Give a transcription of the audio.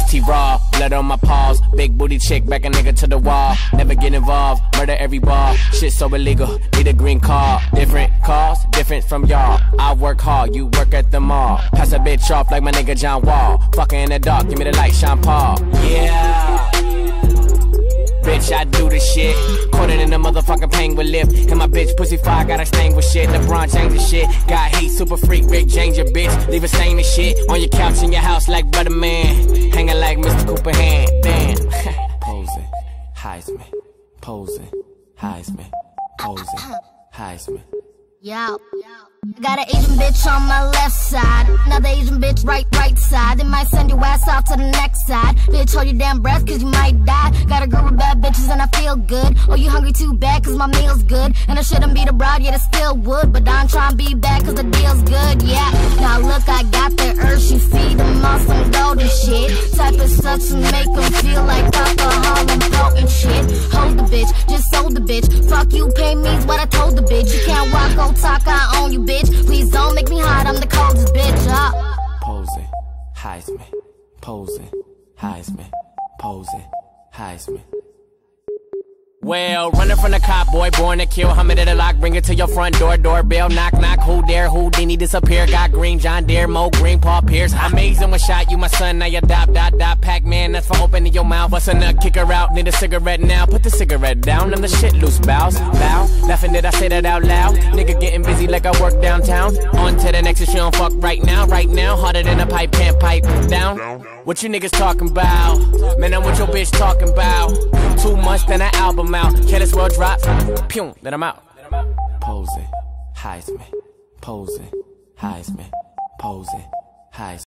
T-Raw, blood on my paws. Big booty chick, back a nigga to the wall. Never get involved, murder every ball. Shit so illegal, need a green card. Different cars, different from y'all. I work hard, you work at the mall. Pass a bitch off like my nigga John Wall. Fucking in the dark, give me the light, Sean Paul. Yeah. Bitch, I do the shit. Caught it in the motherfucking penguin lip. And my bitch pussy fire, got a stain with shit. LeBron James and shit. Got heat, super freak, Rick James, your bitch. Leave a stain and shit. On your couch in your house like Brother Man. Hanging like Mr. Cooper Hand. Damn. Posing, Heisman. Posing, Heisman. Posing, Heisman. Yo. Got an Asian bitch on my left side, another Asian bitch right side. They might send your ass off to the next side. Bitch, hold your damn breath cause you might die. Got a girl with bad bitches and I feel good. Oh, you hungry too bad cause my meal's good. And I shouldn't be the bride, yet I still would. But I'm trying to be bad cause the deal's good, yeah. Now look, I got the urge, you feed them on some golden shit. Type of stuff to make them feel like alcohol and potent shit. Hold the bitch, just hold the bitch. Fuck you, pay me's what I told the bitch. You can't walk, go talk, I own you, bitch. Please don't make me hot, I'm the coldest bitch. Posing, Heisman. Posing, Heisman. Posing, Heisman. Well, running from the cop, boy, born to kill. Hummer to the lock, bring it to your front door. Doorbell, knock, knock, who dare? Houdini disappear. Got green, John Deere, Mo, green, Paul Pierce. Amazing one shot, you my son, now you dot, Pac-Man, that's for opening your mouth. Bust a nut, kick her out, need a cigarette now. Put the cigarette down, I'm the shit loose, bows. Bow, laughing did I say that out loud? Nigga getting busy like I work downtown. On to the next, if she don't fuck right now. Harder than a pipe, can't pipe down. What you niggas talking about? Man, I'm what your bitch talking about. 2 months, then an album out. Careless world drop, pew, then I'm out. Posing, Heisman. Posing, Heisman. Posing, Heisman.